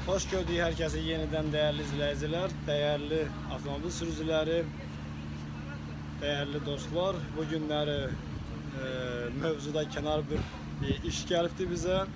Hoş gördük herkese yeniden değerli izleyiciler, değerli avtomobil sürücüleri, değerli dostlar. Bugünleri mevzuda kenar bir iş geldi bize.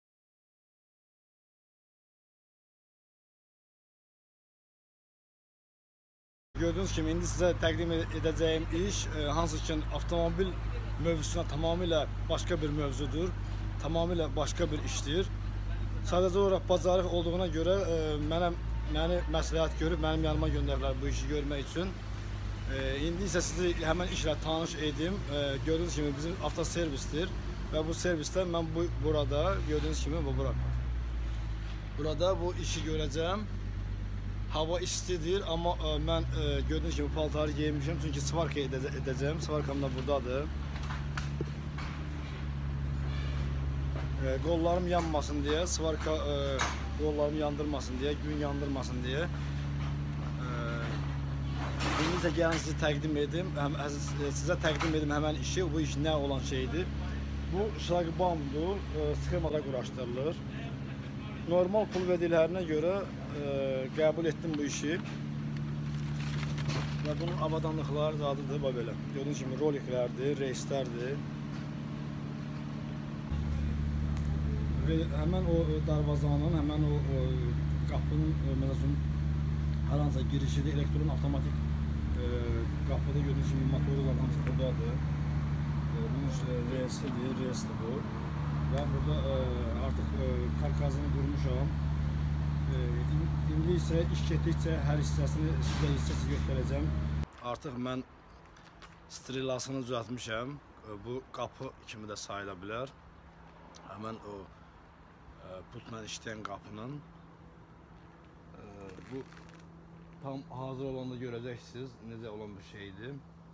Gördüğünüz gibi indi size təqdim edeceğim iş hansı ki avtomobil mövzusuna tamamıyla başka bir mövzudur, tamamıyla başka bir iştir. Sadece olarak bacarıq olduğuna göre məni məsləhət görüb mənim yanıma göndərdilər bu işi görmək üçün. İndi isə sizi həmən işlə tanış edim. Gördüğünüz gibi bizim avtoservisdir və bu servisdə mən burada gördüğünüz gibi burada bu işi görəcəm. Hava istidir ama mən gördüğünüz gibi paltarı giymişim çünkü svarka edeceğim. Svarkam da buradadır. Qollarım yanmasın diye, svarka qollarımı yandırmasın diye, gün yandırmasın diye. İndi isə gəlin sizə təqdim edim həmən işi. Bu iş nə olan şeydir? Bu şlaqbaumdur, sxemada quraşdırılır. Normal pul verdiklərinə görə qəbul etdim bu işi. Və bunun avadanlıqları zadıdır, belə. Gördüğünüz kimi roliklərdir, reyslərdir. Hemen o darvazanın, hemen o kapının her hansı girişi elektron avtomatik kapıda gördüğünüz gibi motoru zaten buradadır. Bunun residir bu. Ve burada artık karkasını kurmuşam. İndi ise iş getdikcə hər hissəsini sizə hissəsi göstərəcəm. Artıq mən strilasını düzəltmişəm. Bu qapı kimi də sayıla bilər. Hemen o pultla işləyən qapının bu tam hazır olanda görəcəksiniz necə olan bir şeydir.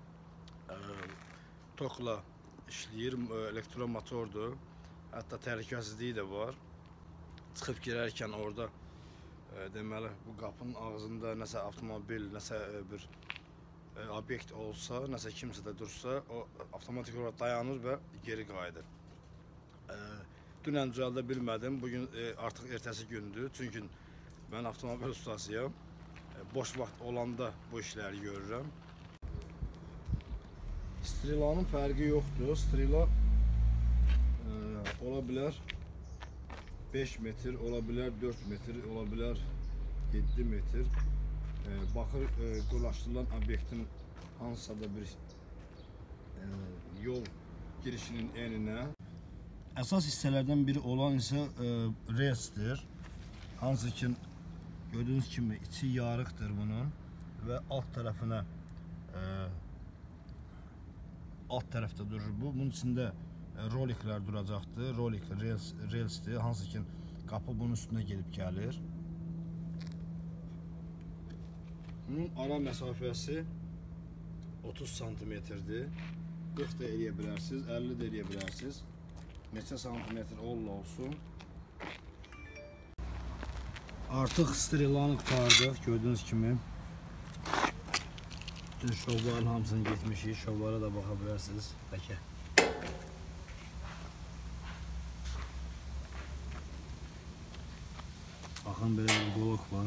Tokla işləyir, elektron motordur. Hətta təhlükəsizliyi də var. Çıxıb girərkən orada deməli bu qapının ağzında nəsə avtomobil, nəsə bir obyekt olsa, nəsə kimsə də dursa, o avtomatik olaraq dayanır və geri qayıdır. Dünən düzəldə bilmədim. Bugün artıq ertəsi gündür. Çünki mən avtomobil ustasıyam. Boş vaxt olanda bu işləri görürəm. Strilanın fərqi yoxdur. Strila ola bilər 5 metr, ola bilər 4 metr, ola bilər 7 metr. Baxır dolaşdırılan obyektin hansısa da bir yol girişinin eninə. Əsas hissələrdən biri olan isə reysdir. Hansı ki gördüğünüz kimi içi yarıqdır bunun və alt tərəfdə durur bu. Bunun içində roliklər duracaqdır. Rolik reysdir. Hansı ki qapı bunun üstünə gedib gəlir. Bunun ara məsafəsi 30 santimetrdir. 40 da eləyə bilərsiniz, 50 də eləyə bilərsiniz. Neçə santimetr olsun. Artıq strilanı qurtardıq gördüğünüz kimi. Bütün şovların hamısını getmişik. Şovlara da baxa bilərsiniz. Bəlkə. Baxın belə bir qoluk var.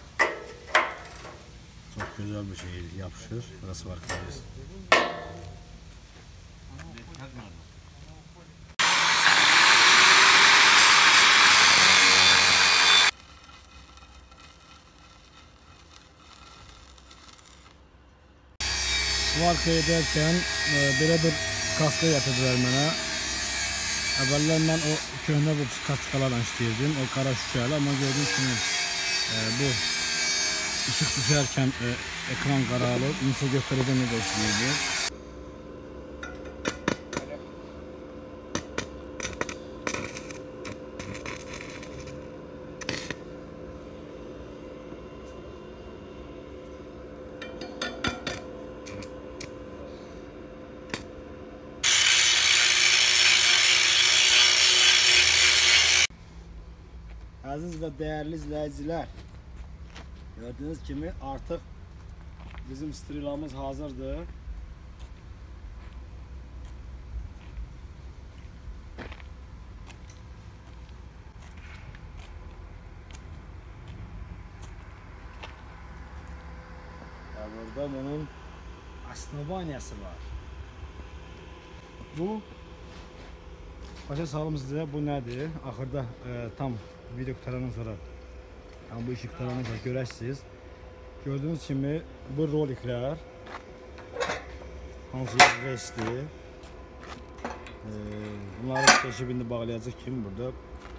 Çok güzel bir şey yapışır. Burası var kardeşim. Svarka ederken belə bir kaska yatırdılar mənə. Əvvəllər mən o köhnə bu kaskalarla işləyirdim, o kara şüşəli, amma gördüyünüz kimi bu ışık düşərkən ekran qaralır, insə göstərəcəm necə işləyirdi. Aziz ve değerli izleyiciler, gördüğünüz gibi artık bizim strilamız hazırdır. Orada bunun основаниясы var. Bu başa salım sizə bu nədir? Axırda tam video qutarandan sonra bu işi qutarandan sonra görərsiniz. Gördüğünüz kimi bu roliklər hansı resli bunları keşibində bağlayacaq kimi burada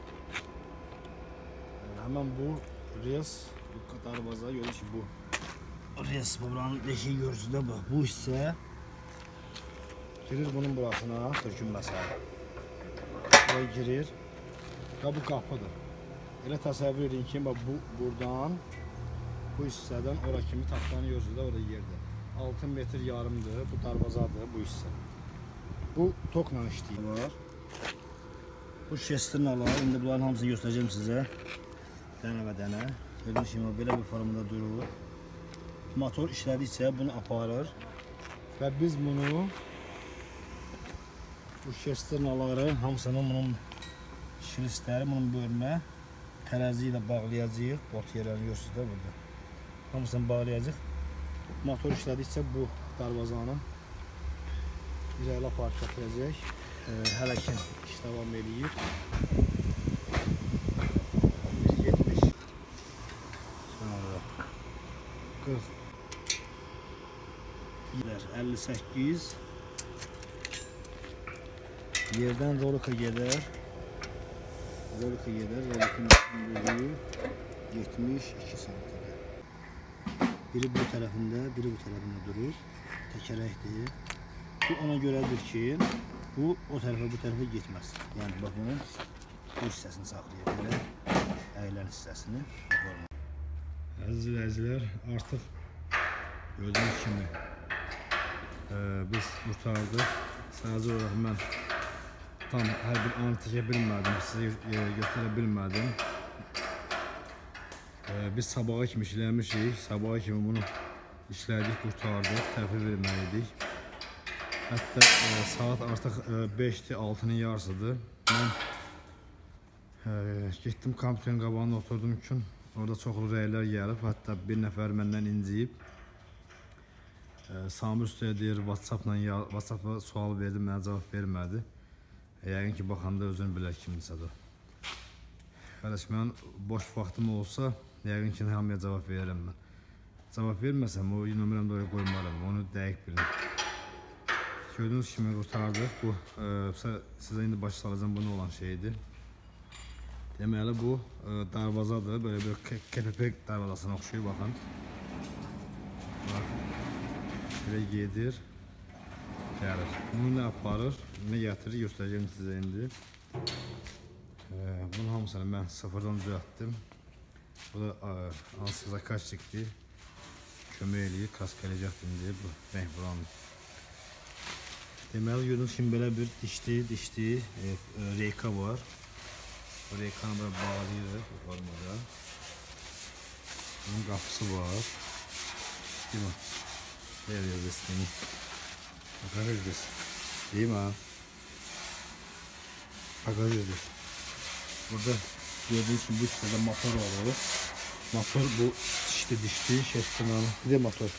hemen bu res bu darvaza görürsünüz ki bu res buranın deşiği görürsünüz de bu hissə girir bunun burasına tökülməsə buraya girir və bu qapıdır. Elə təsəvvür edin ki bu buradan bu hissədən ora kimi taxtanı görürsünüz də orada yerdir. 6 metr yarımdır bu darvazadır bu hissə. Bu tokla işləyir. Bu şestrin alar. İndi bunların hamısını göstərəcəm sizə. Dənə və dənə. Gördüyünüz kimi belə bir formada durur. Motor işlədikcə bunu aparır. Və biz bunu bu şestrin aları hamısının bunun şilistləri, bunun bölmə tərəzi ilə bağlayacağıq. Bot yerlərini görürsünüz də burada. Hamısını bağlayacaq. Motor işlədikcə bu darvazanı irəli aparıb gətirəcək. Hələ ki iş davam eləyir. 1.70 sonra 40 58 yerdən rolika gedər. Rolika gedər. Rolikanın 72 sm. Biri bu tərəfində, biri bu tərəfində durur. Təkərəkdir. Bu ona görədir ki, bu o tərəfə, bu tərəfə getməz. Yəni bax bunun bu hissəsini saxlayır. Belə əyilən hissəsini. Əziz izləyicilər, artıq gördüyünüz kimi biz qurtardıq. Sadəcə olaraq mən tam hər bir anı çəkə bilmədim, sizə göstərə bilmədim. Biz sabaha kimi işləmişik, sabaha kimi bunu işlədik, qurtardıq, təhvil verməliydik. Hətta saat artıq 5-dir, 6-nın yarısıdır. Mən getdim kompüterin qabağında oturdum üçün, orada çoxlu rəylər gəlib, hətta bir nəfər məndən inciyib. Samir Ustaya deyir, WhatsApp-la sual verdim, mənə cavab vermədi. Yəqin ki, baxanda özünü bilər kimdirsə. Qardaş, mən boş vaxtım olsa, yəqin ki, hamıya cavab verərəm mən. Cavab verməsəm, o nömrəmdə oraya qoymaram, onu dəqiq bilin. Gördüyünüz kimi qurtardıq. Bu, sizə indi başa salacağım, bu nə olan şeydir. Deməli, bu darvazadır, böyle bir KPP darvazasına oxşuyur, baxın. Belə gedir, gəlir. Bunu nə aparır, nə gətirir, göstərəcəm sizə indi. Bunun hamısını mən sıfırdan düzəltdim. Bu da hansı zakazçikdir. Kömək eləyir, kask eləyəcəkdir indi bu rəng buranın. Deməli, gördüyünüz kimi belə bir dişli reyka var. Bu reykanı böyle bağlayırıq bu formada. Bunun qapısı var. Değil mi? Veriyoruz istəyini. Bakarız biz. Değil mi ha? Bakarız biz. Burada gördüğünüz gibi bu hissədə motor olur. Motor bu dişli şestinalı. Bir de motor.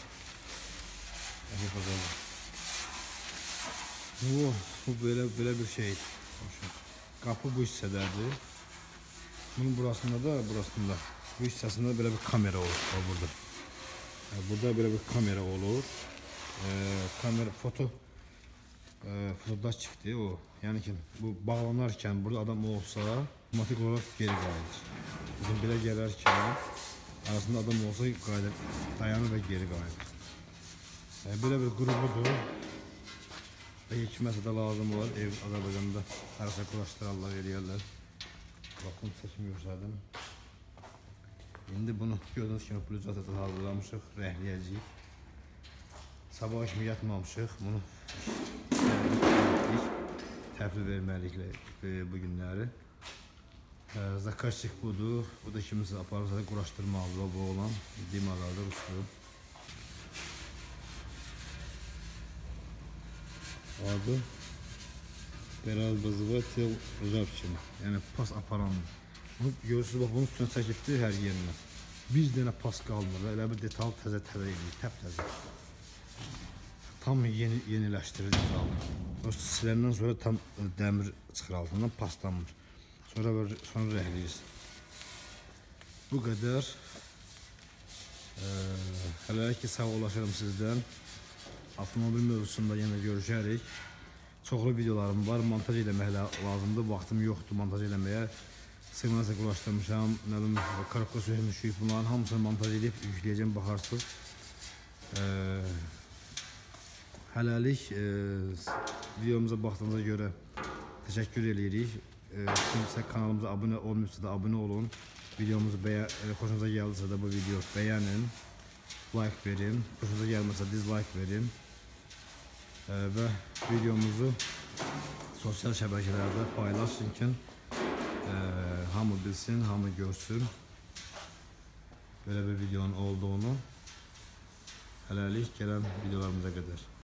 Bu böyle bir şey. Kapı bu hissədədir. Bunun burasında bu hissəsində belə bir kamera olur burada. Burada böyle bir kamera olur. Kamera fotodaşikdir o. Yəni ki bu bağlanarkən burada adam olsa otomatik olarak geri qayıdır. Bizim belə gələrkən arasında adam olsa dayanır və geri qayıdır. Böyle bir qrubudur. Kiməsə də lazım var. Ev Azərbaycanda hərsə quraşdırarlar, eləyərlər. Baxın, çəkim göstərdim. İndi bunu gördüyünüz kimi plüzatı hazırlamışıq, rəhləyəcəyik. Sabah kimi yatmamışıq. Bunu təhvil verməliyik bu günləri. Zakazçik budur. Bu da kimisi aparırsa quraşdırmalıdır. Bu olan Dimadadır, Ruslu. Adı Berazbazovatel Rəvçin. Yəni pas aparandır. Bunu görürsünüz, bax bunun üstünə çəkibdir hər yerinə. Bir dənə pas qalmır. Elə bir detal təzə eləyir, təp-təzə. Tam yeniləşdirir detalı. Siləndən sonra tam dəmir çıxır altından, paslanmır. Sonra rəhləyirsən. Bu qədər. Hələlik ki, sağ olaşırım sizdən. Avtomobil mövzusunda yenə görüşərik. Çoxlu videolarım var, montaj eləmək lazımdır. Vaxtım yoxdur montaj eləməyə. Siqnalisiya qulaşdırmışam, korobka söymüşük. Bunların hamısını montaj edib yükləyəcəm, baxarsınız. Hələlik videomuza baxdığınıza görə təşəkkür edirik. Kimsə kanalımıza abunə olmuşsa da abunə olun. Videomuzu xoşunuza gəldirsə də bu video bəyənin, like verin. Xoşunuza gəlməsə dislike verin. Və videomuzu sosial şəbəkələrdə paylaşın ki, hamı bilsin, hamı görsün belə bir videonun olduğunu. Hələlik gələn videolarımıza qədər.